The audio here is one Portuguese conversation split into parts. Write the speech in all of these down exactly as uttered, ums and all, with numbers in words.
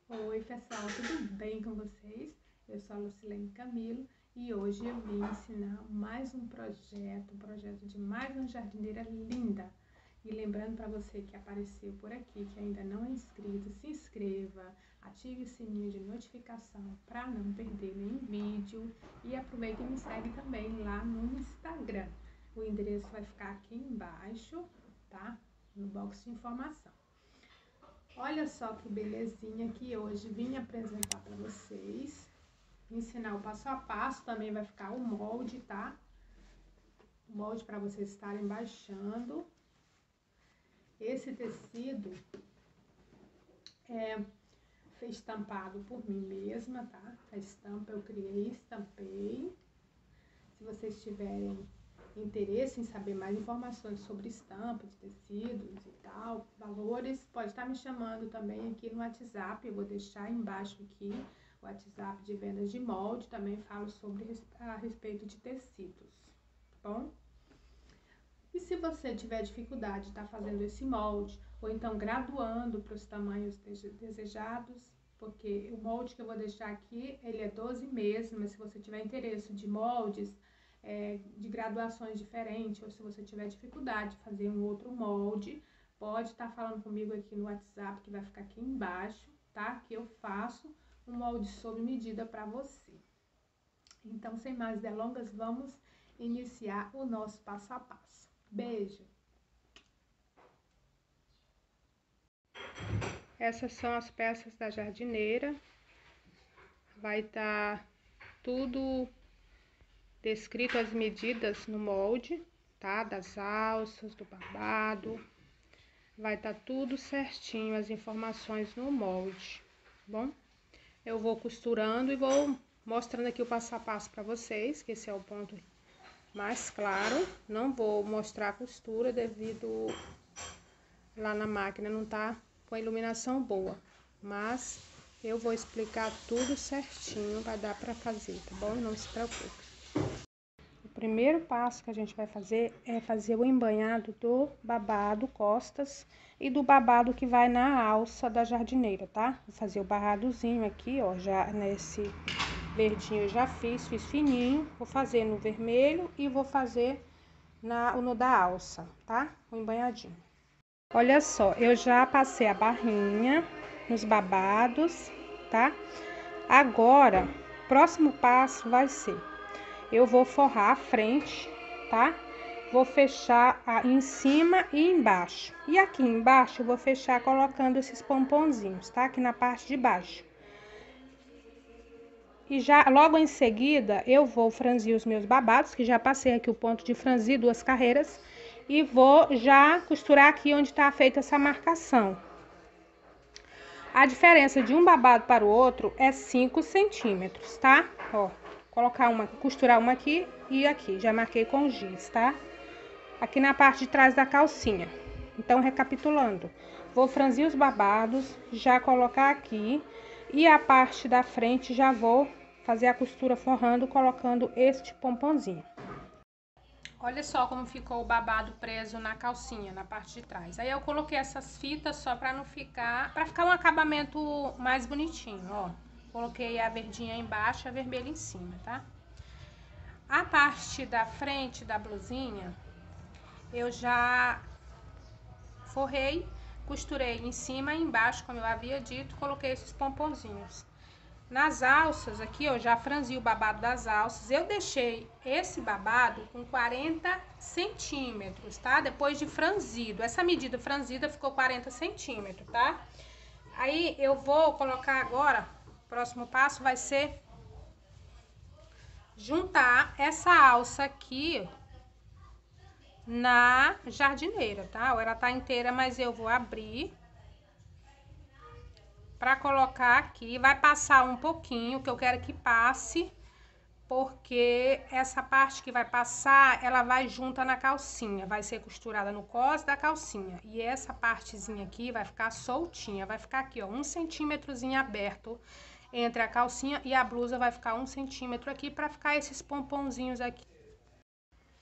Oi pessoal, tudo bem com vocês? Eu sou a Lucilene Camilo e hoje eu vim ensinar mais um projeto, um projeto de mais uma jardineira linda. E lembrando para você que apareceu por aqui, que ainda não é inscrito, se inscreva, ative o sininho de notificação para não perder nenhum vídeo e aproveita e me segue também lá no Instagram. O endereço vai ficar aqui embaixo, tá? No box de informação. Olha só que belezinha que hoje vim apresentar para vocês, ensinar o passo a passo, também vai ficar o molde, tá? O molde para vocês estarem baixando. Esse tecido é estampado por mim mesma, tá? A estampa eu criei, estampei. Se vocês tiverem interesse em saber mais informações sobre estampa de tecidos e tal, valores, pode estar me chamando também aqui no WhatsApp, eu vou deixar embaixo aqui o WhatsApp de vendas de molde, também falo sobre a respeito de tecidos, tá bom? E se você tiver dificuldade de estar fazendo esse molde, ou então graduando para os tamanhos desejados, porque o molde que eu vou deixar aqui, ele é doze meses, mas se você tiver interesse de moldes, É, de graduações diferentes, ou se você tiver dificuldade de fazer um outro molde, pode estar falando comigo aqui no WhatsApp, que vai ficar aqui embaixo, tá? Que eu faço um molde sob medida para você. Então, sem mais delongas, vamos iniciar o nosso passo a passo. Beijo! Essas são as peças da jardineira. Vai estar tudo descrito as medidas no molde, tá? Das alças, do babado. Vai estar tá tudo certinho, as informações no molde, tá bom? Eu vou costurando e vou mostrando aqui o passo a passo para vocês, que esse é o ponto mais claro. Não vou mostrar a costura devido lá na máquina não tá com a iluminação boa, mas eu vou explicar tudo certinho, vai dar para fazer, tá bom? Não se preocupe. O primeiro passo que a gente vai fazer é fazer o embanhado do babado costas e do babado que vai na alça da jardineira, tá? Vou fazer o barradozinho aqui, ó, já nesse verdinho eu já fiz, fiz fininho. Vou fazer no vermelho e vou fazer na, no da alça, tá? O embanhadinho. Olha só, eu já passei a barrinha nos babados, tá? Agora, o próximo passo vai ser... eu vou forrar a frente, tá? Vou fechar a, em cima e embaixo. E aqui embaixo eu vou fechar colocando esses pomponzinhos, tá? Aqui na parte de baixo. E já logo em seguida eu vou franzir os meus babados, que já passei aqui o ponto de franzir duas carreiras. E vou já costurar aqui onde tá feita essa marcação. A diferença de um babado para o outro é cinco centímetros, tá? Ó. Colocar uma, costurar uma aqui e aqui, já marquei com giz, tá? Aqui na parte de trás da calcinha. Então, recapitulando, vou franzir os babados, já colocar aqui, e a parte da frente já vou fazer a costura forrando, colocando este pomponzinho. Olha só como ficou o babado preso na calcinha, na parte de trás. Aí eu coloquei essas fitas só pra não ficar, pra ficar um acabamento mais bonitinho, ó. Coloquei a verdinha embaixo e a vermelha em cima, tá? A parte da frente da blusinha, eu já forrei, costurei em cima e embaixo, como eu havia dito, coloquei esses pomponzinhos. Nas alças aqui, eu já franzi o babado das alças, eu deixei esse babado com quarenta centímetros, tá? Depois de franzido, essa medida franzida ficou quarenta centímetros, tá? Aí, eu vou colocar agora... o próximo passo vai ser juntar essa alça aqui na jardineira, tá? Ela tá inteira, mas eu vou abrir pra colocar aqui. Vai passar um pouquinho, que eu quero que passe, porque essa parte que vai passar, ela vai junta na calcinha, vai ser costurada no cós da calcinha. E essa partezinha aqui vai ficar soltinha, vai ficar aqui, ó, um centímetrozinho aberto entre a calcinha e a blusa, vai ficar um centímetro aqui, pra ficar esses pomponzinhos aqui.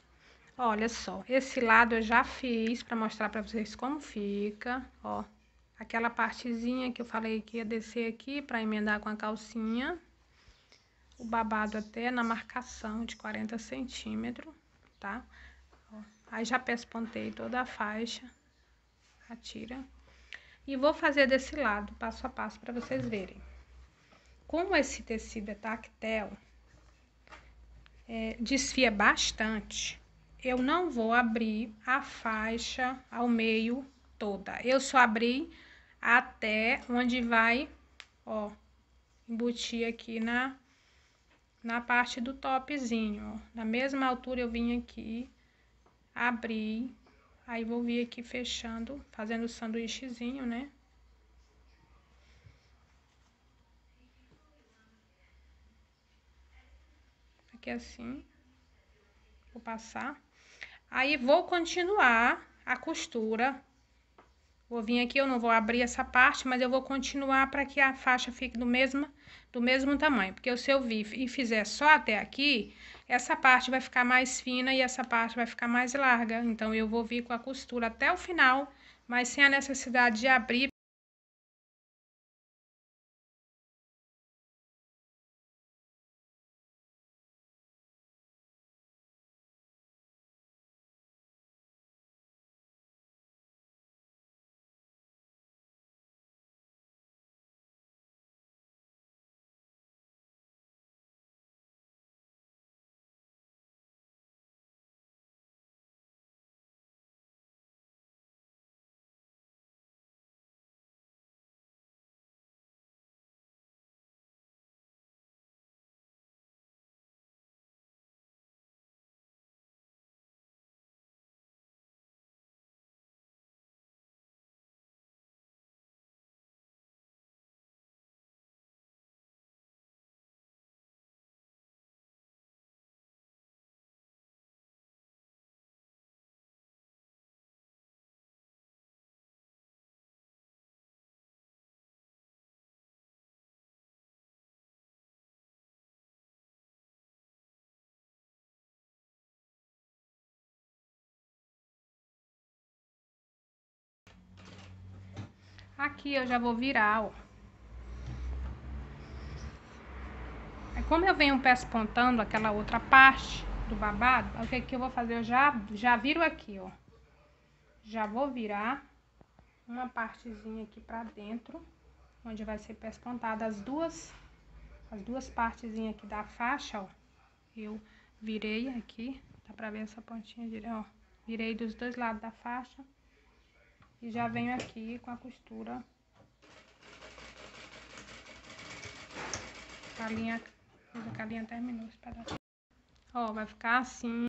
Olha só, esse lado eu já fiz pra mostrar pra vocês como fica, ó. aquela partezinha que eu falei que ia descer aqui para emendar com a calcinha, o babado até na marcação de quarenta centímetros, tá? Ó, aí já pespontei toda a faixa, a tira, e vou fazer desse lado, passo a passo, para vocês verem. Como esse tecido é tactel, é, desfia bastante, eu não vou abrir a faixa ao meio toda, eu só abri até onde vai, ó, embutir aqui na, na parte do topzinho, ó. Na mesma altura eu vim aqui, abri, aí vou vir aqui fechando, fazendo o sanduíchezinho, né? Aqui assim, vou passar. Aí vou continuar a costura. Vou vir aqui, eu não vou abrir essa parte, mas eu vou continuar para que a faixa fique do mesmo, do mesmo tamanho. Porque se eu vir e fizer só até aqui, essa parte vai ficar mais fina e essa parte vai ficar mais larga. Então, eu vou vir com a costura até o final, mas sem a necessidade de abrir. Aqui eu já vou virar, ó. Aí, como eu venho pespontando aquela outra parte do babado, o que que eu vou fazer? Eu já, já viro aqui, ó. Já vou virar uma partezinha aqui pra dentro, onde vai ser pespontada as duas, as duas partezinhas aqui da faixa, ó. Eu virei aqui, dá pra ver essa pontinha de, ó. Virei dos dois lados da faixa e já venho aqui com a costura. A linha, a linha terminou esse pedaço. Ó, vai ficar assim.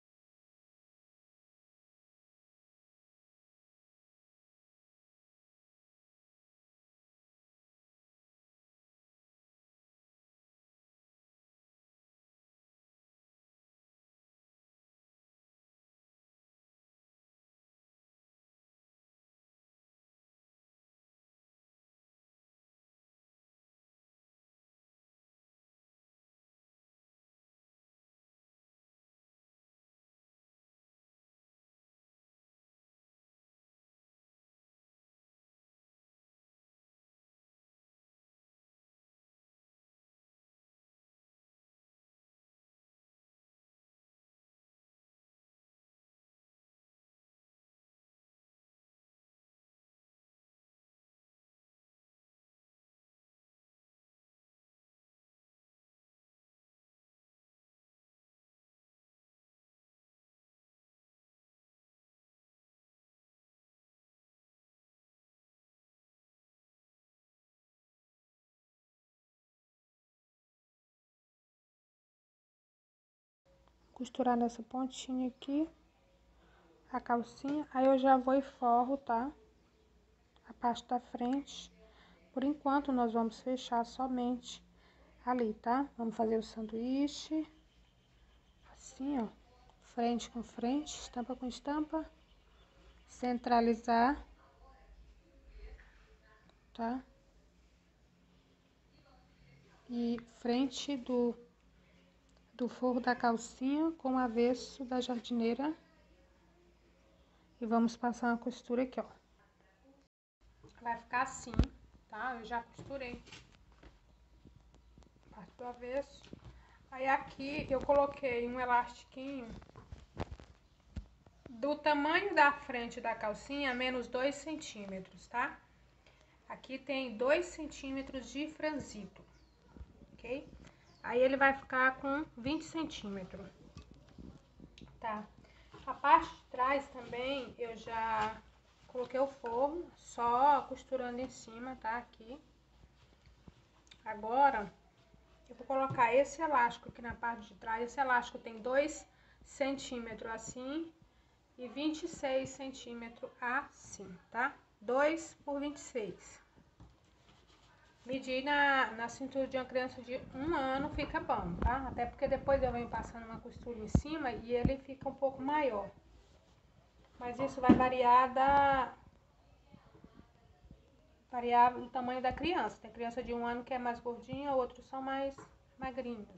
Costurar nessa pontinha aqui a calcinha, aí eu já vou e forro, tá? A parte da frente. Por enquanto, nós vamos fechar somente ali, tá? Vamos fazer o sanduíche, assim, ó, frente com frente, estampa com estampa, centralizar, tá? E frente do, do forro da calcinha com o avesso da jardineira. E vamos passar uma costura aqui, ó. vai ficar assim, tá? Eu já costurei. Parte do avesso. Aí aqui eu coloquei um elastiquinho do tamanho da frente da calcinha, menos dois centímetros, tá? Aqui tem dois centímetros de franzito, ok? Aí ele vai ficar com vinte centímetros, tá? A parte de trás também eu já coloquei o forro, só costurando em cima, tá? Aqui. Agora, eu vou colocar esse elástico aqui na parte de trás. Esse elástico tem dois centímetros assim e vinte e seis centímetros assim, tá? dois por vinte e seis. Medir na, na cintura de uma criança de um ano fica bom, tá? Até porque depois eu venho passando uma costura em cima e ele fica um pouco maior. Mas isso vai variar da... variar o tamanho da criança. Tem criança de um ano que é mais gordinha, outros são mais magrinhos.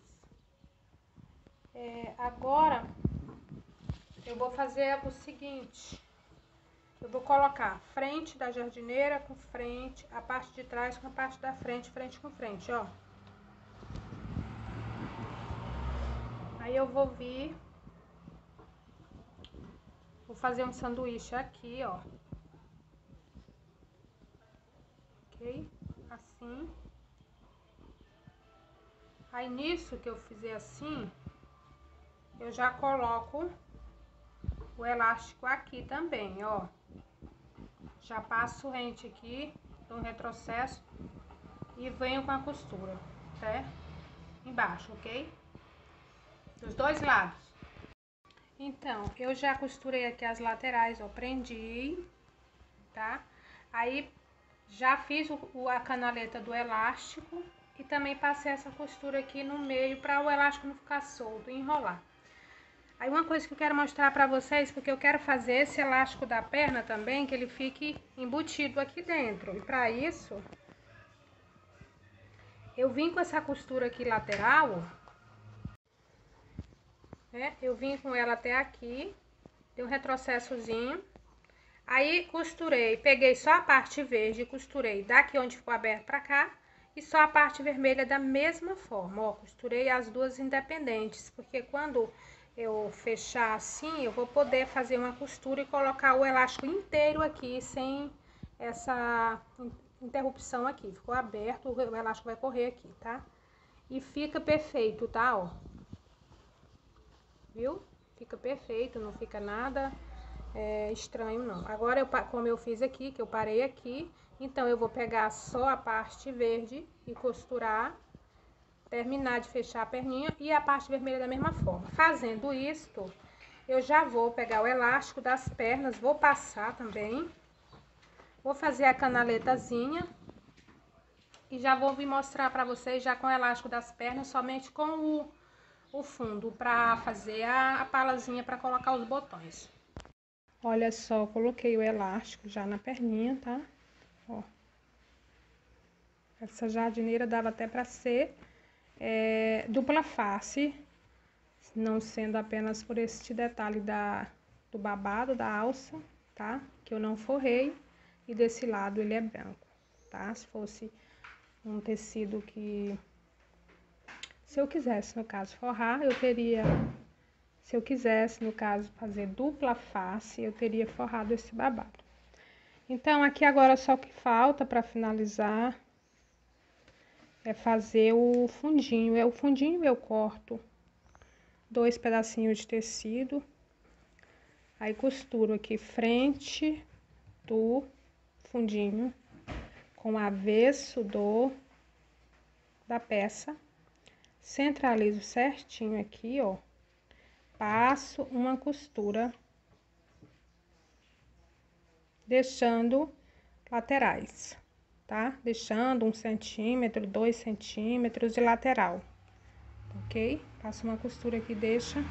É, agora, eu vou fazer o seguinte. Eu vou colocar frente da jardineira com frente, a parte de trás com a parte da frente, frente com frente, ó. Aí eu vou vir, vou fazer um sanduíche aqui, ó. Ok? Assim. Aí nisso que eu fizer assim, eu já coloco o elástico aqui também, ó. Já passo rente aqui, dou um retrocesso e venho com a costura, até embaixo, ok? Dos dois lados. Então, eu já costurei aqui as laterais, ó, prendi, tá? Aí, já fiz o, a canaleta do elástico e também passei essa costura aqui no meio para o elástico não ficar solto e enrolar. Aí uma coisa que eu quero mostrar pra vocês, porque eu quero fazer esse elástico da perna também, que ele fique embutido aqui dentro. E pra isso, eu vim com essa costura aqui lateral, né? Eu vim com ela até aqui, dei um retrocessozinho. Aí costurei, peguei só a parte verde e costurei daqui onde ficou aberto pra cá. E só a parte vermelha da mesma forma, ó, costurei as duas independentes, porque quando eu fechar assim, eu vou poder fazer uma costura e colocar o elástico inteiro aqui, sem essa interrupção aqui. Ficou aberto, o elástico vai correr aqui, tá? E fica perfeito, tá, ó. Viu? Fica perfeito, não fica nada é, estranho, não. Agora, eu, como eu fiz aqui, que eu parei aqui, então eu vou pegar só a parte verde e costurar, terminar de fechar a perninha e a parte vermelha da mesma forma. Fazendo isto, eu já vou pegar o elástico das pernas, vou passar também, vou fazer a canaletazinha e já vou vir mostrar pra vocês já com o elástico das pernas, somente com o, o fundo, pra fazer a, a palazinha pra colocar os botões. Olha só, coloquei o elástico já na perninha, tá? Ó. Essa jardineira dava até pra ser é, dupla face, não sendo apenas por este detalhe da, do babado, da alça, tá? Que eu não forrei, e desse lado ele é branco, tá? Se fosse um tecido que... Se eu quisesse, no caso, forrar, eu teria... Se eu quisesse, no caso, fazer dupla face, eu teria forrado esse babado. Então, aqui agora só o que falta para finalizar é fazer o fundinho. É o fundinho eu corto dois pedacinhos de tecido. Aí, costuro aqui frente do fundinho com o avesso do da peça. Centralizo certinho aqui, ó. Passo uma costura, deixando laterais, tá? Deixando um centímetro, dois centímetros de lateral, ok? Passo uma costura aqui, deixa.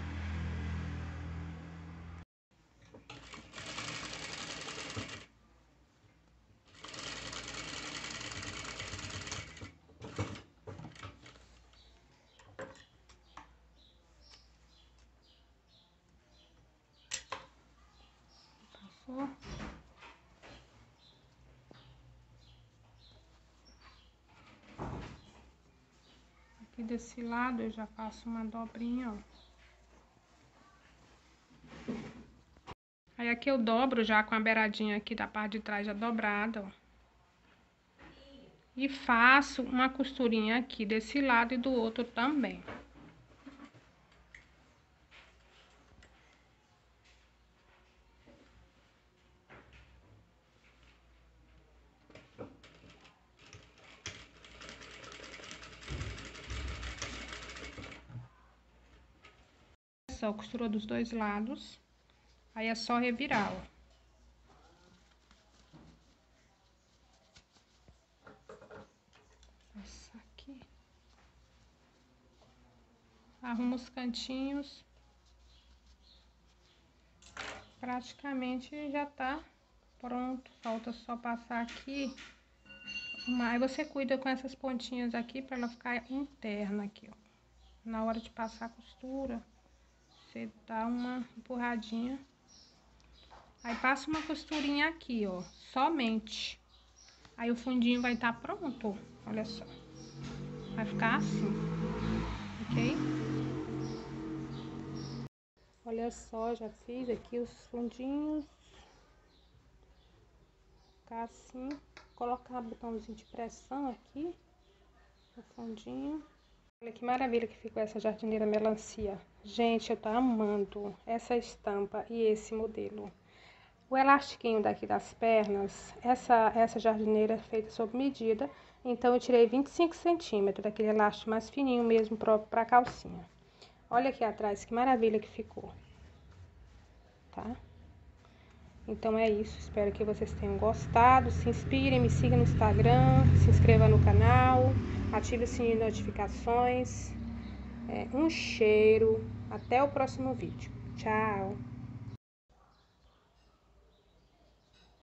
Passou. E desse lado eu já faço uma dobrinha, ó. Aí aqui eu dobro já com a beiradinha aqui da parte de trás já dobrada, ó. E faço uma costurinha aqui desse lado e do outro também. Só costurou dos dois lados, aí é só revirar, ó. Passar aqui. Arrumo os cantinhos. Praticamente já tá pronto, falta só passar aqui. Aí você cuida com essas pontinhas aqui pra ela ficar interna aqui, ó. Na hora de passar a costura, você dá uma empurradinha. Aí passa uma costurinha aqui, ó, somente. Aí o fundinho vai estar pronto, olha só. Vai ficar assim, ok? Olha só, já fiz aqui os fundinhos. Ficar assim. Colocar um botãozinho de pressão aqui no fundinho. Olha que maravilha que ficou essa jardineira melancia. Gente, eu tô amando essa estampa e esse modelo. O elastiquinho daqui das pernas, essa, essa jardineira é feita sob medida. Então, eu tirei vinte e cinco centímetros daquele elástico mais fininho mesmo próprio pra calcinha. Olha aqui atrás, que maravilha que ficou. Tá? Então, é isso. Espero que vocês tenham gostado. Se inspirem, me sigam no Instagram, se inscreva no canal. Ative o sininho de notificações. É, um cheiro. Até o próximo vídeo. Tchau!